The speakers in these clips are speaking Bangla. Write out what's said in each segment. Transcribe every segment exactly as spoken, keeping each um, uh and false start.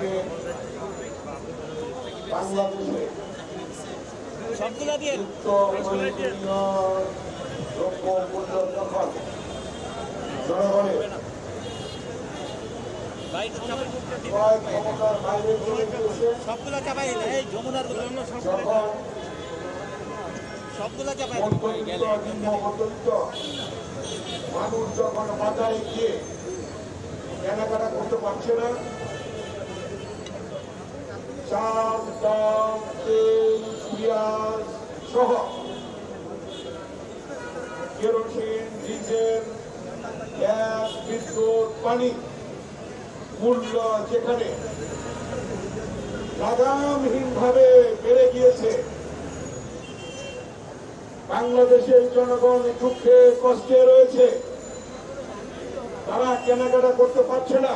আজকে বাংলাদেশে দ্রব্য মূল্য যখন জনগণের ক্রয় ক্ষমতার বাইরে চলে গিয়েছে, যখন মধ্যবিত্ত নিম্ন মধ্যবিত্ত মানুষ যখন বাজারে গিয়ে কেনাকাটা করতে পারছে না, চাল ডাল তেল পেঁয়াজ সহ কেরোসিন ডিজেল গ্যাস বিদ্যুৎ পানি মূল্য যেখানে লাগামহীন ভাবে বেড়ে গিয়েছে, বাংলাদেশের জনগণ দুঃখে কষ্টে রয়েছে, তারা কেনাকাটা করতে পারছে না।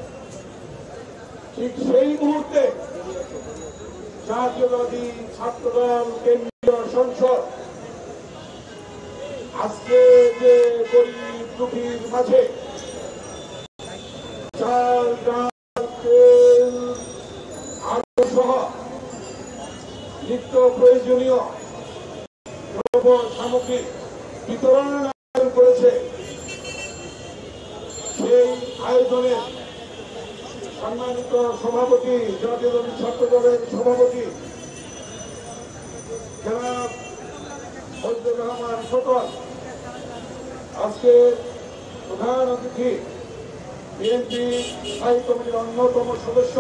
ঠিক সেই মুহূর্তে জাতীয়তাবাদী ছাত্রদল কেন্দ্রীয় সংসদ আজকে যে গরিব দুঃখীর মাঝে চাল ডাল তেল আলু সহ নিত্য প্রয়োজনীয় দ্রব্য সামগ্রী বিতরণের আয়োজন করেছে, সেই আয়োজনে সম্মানিত সভাপতি জাতীয়তাবাদী ছাত্রদলের সভাপতি জনাব ফজলুর রহমান সতল, আজকে প্রধান অতিথি বিএনপি স্থায়ী কমিটির অন্যতম সদস্য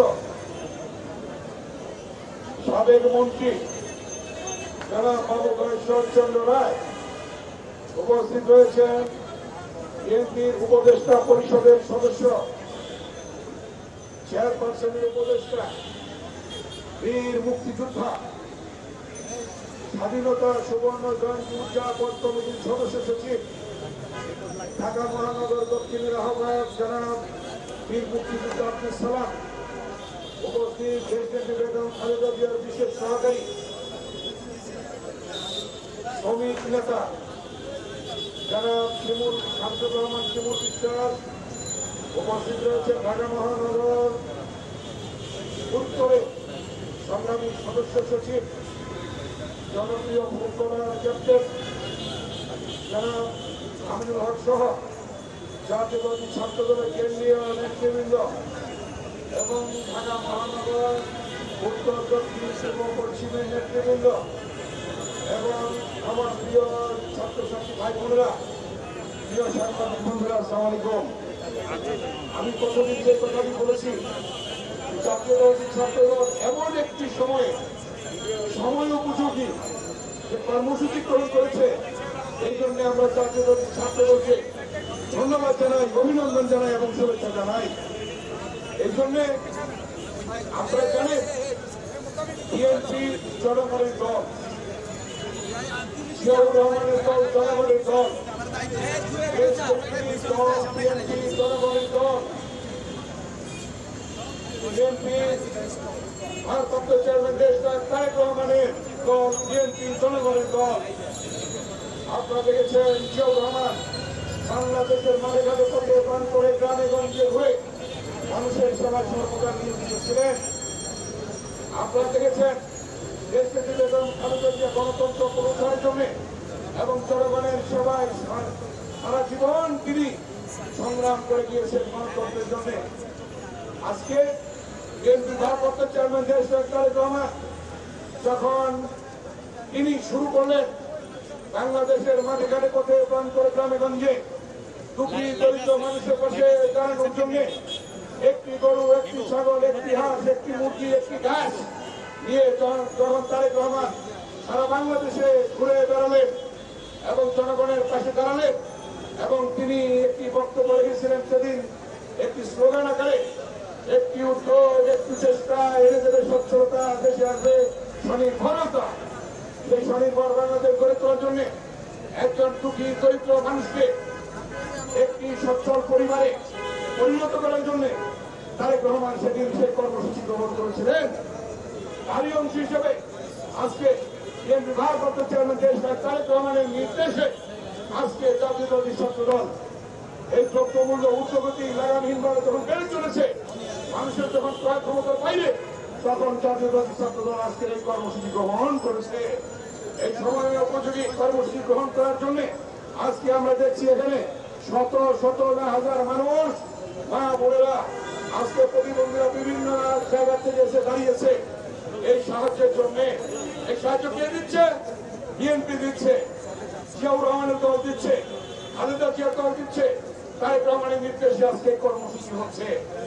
সাবেক মন্ত্রী জনাব বাবু গণেশ্বর চন্দ্র রায় উপস্থিত রয়েছেন, বিএনপির উপদেষ্টা পরিষদের সদস্য চেয়ারপারসনের উপদেষ্টা বীর মুক্তিযোদ্ধা স্বাধীনতা সুবর্ণ জয়ন্তী উদযাপন কমিটির সদস্য সচিব ঢাকা মহানগর দক্ষিণের আহ্বায়ক জনাব বীর মুক্তিযোদ্ধা আব্দুল সালাম, উপস্থিত দেশনেত্রী বেগম খালেদা জিয়ার বিশেষ সহকারী শ্রমিক নেতা জনাব শিমুল শামসুর রহমান শিমুল বিশ্বাস, উপস্থিত রয়েছে ঢাকা মহানগর উত্তরে সংগ্রামী সদস্য সচিব জনপ্রিয় ফুটবলার ক্যাপ্টেন জনাব আমিনুল হক সহ জাতীয়তাবাদী ছাত্রদলের কেন্দ্রীয় নেতৃবৃন্দ এবং ঢাকা মহানগর উত্তর দক্ষিণ পূর্ব পশ্চিমের নেতৃবৃন্দ এবং আমার প্রিয় ছাত্রছাত্রী ভাই বোনেরা, প্রিয় সাংবাদিক বন্ধুরা, আসসালামু আলাইকুম। আমি প্রথমে যে কথাটি বলেছি, জাতীয়তাবাদী ছাত্রদল এমন একটি সময়ে সময় উপযোগী যে কর্মসূচি গ্রহণ করেছে, এই জন্য আমরা জাতীয়তাবাদী ছাত্রদলকে ধন্যবাদ জানাই, অভিনন্দন জানাই এবং শুভেচ্ছা জানাই। এই জন্য আপনারা জানেন বিএনপি জনগণের দল, জিয়াউর রহমানের দল জনগণের দল, বিএনপি জনগণের দল, বিএনপি ভারপ্রাপ্ত চেয়ারম্যান দেশ তারেক রহমানের দল, বিএনপি জনগণের দল। আপনারা দেখেছেন জিয়াউর রহমান বাংলাদেশের মাঝে ঘাটে পথে পান করে গ্রামে গঞ্জে ঘুরে মানুষের সেবা সর্বদা নিয়োজিত ছিলেন। আপনারা দেখেছেন দেশনেত্রী বেগম খালেদা জিয়া গণতন্ত্র পুনরুদ্ধারের জন্য এবং জনগণের সেবায় সারা জীবন তিনি সংগ্রাম করে গিয়েছেন গণতন্ত্রের জন্য। আজকে বিএনপি ভারপ্রাপ্ত চেয়ারম্যান দেশ তারেক রহমান যখন তিনি শুরু করলেন বাংলাদেশের মাঠে ঘাটে পথে পান করে গ্রামে গঞ্জে দুঃখী দরিদ্র মানুষের পাশে দাঁড়ানোর জন্য একটি গরু, একটি ছাগল, একটি হাঁস, একটি মুরগি, একটি ঘাস নিয়ে যখন তারেক রহমান সারা বাংলাদেশে ঘুরে বেড়ালেন এবং জনগণের পাশে দাঁড়ালেন এবং তিনি একটি বক্তব্য রেখেছিলেন সেদিন একটি স্লোগান আকারে, একটি উদ্যোগ, একটি চেষ্টা এনে দেবে স্বচ্ছতা, দেশে আসবে স্বনির্ভরতা। সেই স্বনির্ভর বাংলাদেশ গড়ে তোলার জন্য একজন দুঃখী দরিদ্র মানুষকে একটি সচ্ছল পরিবারে পরিণত করার জন্য তারেক রহমান সেদিন সেই কর্মসূচি গ্রহণ করেছিলেন। তারই অংশ হিসেবে আজকে বিএনপি ভারপ্রাপ্ত চেয়ারম্যান দেশ তারেক রহমানের নির্দেশে আজকে জাতীয়তাবাদী ছাত্রদল এই দ্রব্যমূল্য ঊর্ধ্বগতি লাগামহীনভাবে যখন বেড়ে চলেছে, মানুষ মানুষের যখন ক্রয় ক্ষমতার বাইরে, তখন জাতীয়তাবাদী ছাত্রদল আজকের এই কর্মসূচি গ্রহণ করেছে। এই সময়ের উপযোগী কর্মসূচি গ্রহণ করার জন্য আজকে আমরা দেখছি এখানে শত শত না হাজার মানুষ, মা বোনেরা, আজকে প্রতিবন্ধীরা বিভিন্ন জায়গা থেকে এসে দাঁড়িয়েছে এই সাহায্যের জন্য। এই সাহায্য কে দিচ্ছে? বিএনপি দিচ্ছে, জিয়াউর রহমানের দল দিচ্ছে, খালেদা জিয়ার দল দিচ্ছে, তারেক রহমানের নির্দেশে আজকে এই কর্মসূচি হচ্ছে।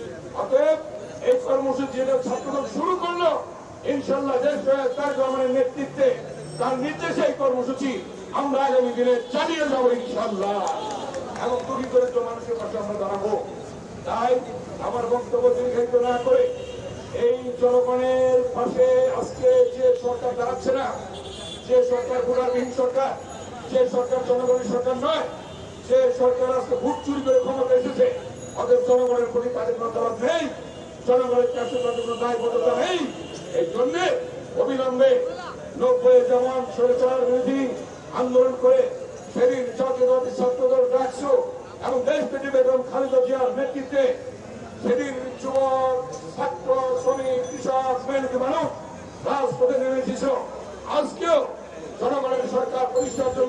অতএব এই কর্মসূচি ছাত্রদল শুরু করলো, ইনশাল্লাহ দেশ তারেক রহমানের নেতৃত্বে, তার নির্দেশে এই কর্মসূচি আমরা আগামী দিনে চালিয়ে যাবো ইনশাল্লাহ, এবং দুঃখী দরিদ্র মানুষের পাশে আমরা দাঁড়াবো। তাই আমার বক্তব্য দীর্ঘায়িত না করে এই জনগণের পাশে আজকে যে সরকার দাঁড়াচ্ছে না, যে সরকার গুণাবিহীন সরকার, যে সরকার জনগণের সরকার নয়, যে সরকার আজকে ভোট চুরি করে ক্ষমতা এসেছে, অতএব জনগণের প্রতি তাদের মতামত নেই, জনগণের কাছে তাদের কোনো দায়বদ্ধতা নেই। এই জন্যে অবিলম্বে নব্বই যেমন সরকার বিরোধী আন্দোলন করে সেদিন জাতীয়তাবাদী ছাত্রদল ডাকছো এবং দেশপ্রেমী বেগম খালেদা জিয়ার নেতৃত্বে সেদিন যুবক, ছাত্র, শ্রমিক, কৃষক, মেহনতি মানুষ রাজপথে নেমে এসেছিল। আজকেও জনগণের সরকার প্রতিষ্ঠার জন্য,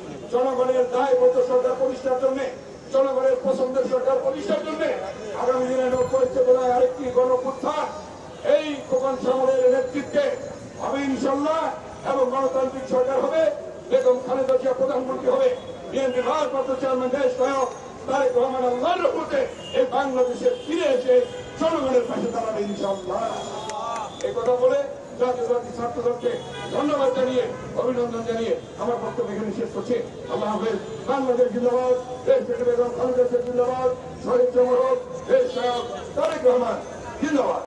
জনগণের দায়বদ্ধ সরকার প্রতিষ্ঠার জন্য, জনগণের পছন্দের সরকার প্রতিষ্ঠার জন্য আগামী দিনে নব্বই চেতনায় আরেকটি গণপুত্থান এই খোকন সামলের নেতৃত্বে হবে ইনশাল্লাহ, এবং গণতান্ত্রিক সরকার হবে, বেগম খালেদা জিয়া প্রধানমন্ত্রী হবে, বিএনপি ভারপ্রাপ্ত চেয়ারম্যান দেশ নায়ক তারেক রহমান আল্লাহর রহমতে এই বাংলাদেশে ফিরে এসে জনগণের পাশে দাঁড়াবে ইনশাল্লাহ। এই কথা বলে জাতীয়তাবাদী ছাত্রদলকে ধন্যবাদ জানিয়ে, অভিনন্দন জানিয়ে আমার বক্তব্য এখানে শেষ করছি। আল্লাহ হাফেজ। বাংলাদেশ জিন্দাবাদ, দেশ বেগম খালেদা জিয়া জিন্দাবাদ, শহীদ জমরক, দেশ নায়ক তারেক রহমান জিন্দাবাদ।